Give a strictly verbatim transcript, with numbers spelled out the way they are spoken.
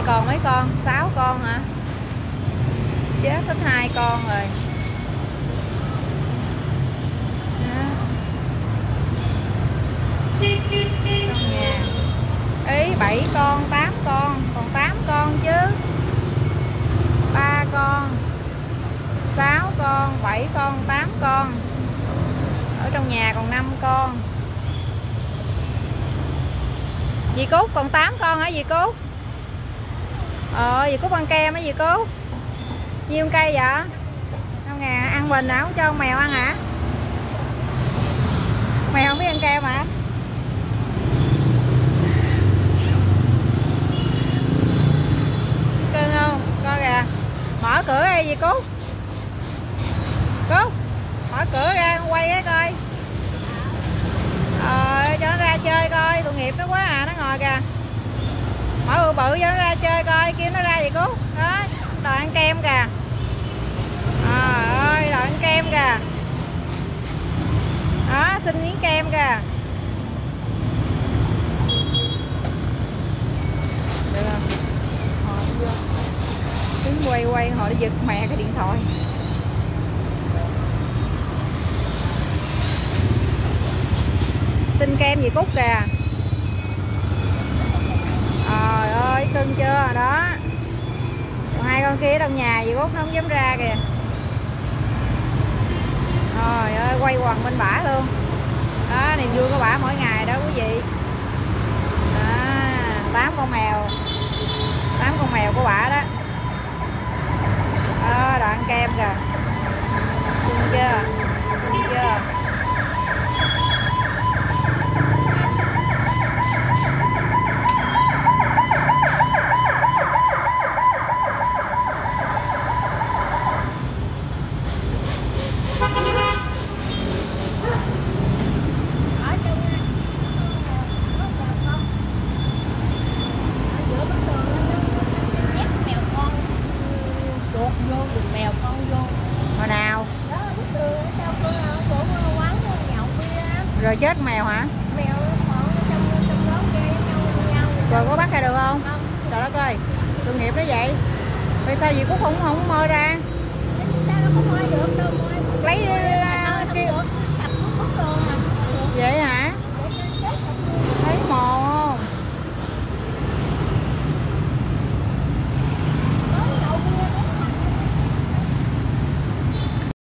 còn mấy con? Sáu con hả? Chết hết hai con rồi. Trong nhà ý bảy con, tám con, còn tám con chứ. Ba con, sáu con, bảy con, tám con. Ở trong nhà còn năm con. Dì Cúc còn tám con hả dì Cúc? Ờ dì Cúc ăn kem hả dì Cúc? Nhiêu cây vậy? Không ngà ăn bình hả? Không cho con mèo ăn hả? Mèo không biết ăn kem hả? Cưng không? Coi kìa. Mở cửa đi dì Cúc. Cúc mở cửa ra quay cái coi. Ờ cho nó ra chơi coi. Tội nghiệp nó quá à, nó ngồi kìa. Mở bự bự cho nó ra chơi coi. Kêu nó ra dì Cúc. Đó đòi ăn kem kìa. Trời ơi đòi ăn kem kìa. Đó xin miếng kem kìa. Được không? Đứng quay quay hồi nó giật mẹ cái điện thoại. Xin kem gì Cúc kìa. Trời ơi cưng chưa đó. Còn hai con kia trong nhà gì Cúc nó không dám ra kìa. Trời ơi quay quần bên bả luôn. Đó niềm vui của bả mỗi ngày đó quý vị. Tám con mèo. Tám con mèo của bả đó. Đó đoạn kem kìa. Cưng chưa? Cưng chưa? Rồi chết mèo hả? Mèo trong trong đó kia nhau. Rồi có bắt ra được không? Không. Trời đất ơi, tội nghiệp nó vậy. Vì sao dì Cúc không không mơ ra?